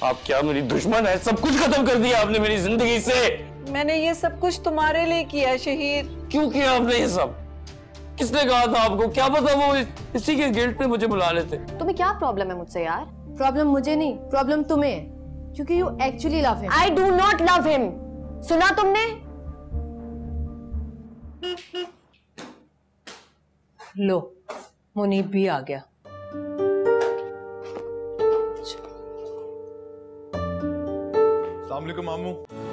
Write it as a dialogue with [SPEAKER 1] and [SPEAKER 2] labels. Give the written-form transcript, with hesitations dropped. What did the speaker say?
[SPEAKER 1] आप क्या मेरी दुश्मन है? सब कुछ खत्म कर दिया आपने मेरी जिंदगी से।
[SPEAKER 2] मैंने ये सब कुछ तुम्हारे लिए किया शहीद।
[SPEAKER 1] क्यों किया आपने ये सब? किसने कहा था आपको? क्या पता वो इसी के गिल्ट पे मुझे बुला लेते।
[SPEAKER 3] तुम्हें क्या प्रॉब्लम है मुझसे यार? प्रॉब्लम मुझे नहीं, प्रॉब्लम तुम्हें है, क्योंकि you actually love him. I do not love him. सुना तुमने?
[SPEAKER 2] लो, मुनीब भी आ गया।
[SPEAKER 4] अस्सलाम वालेकुम मामू।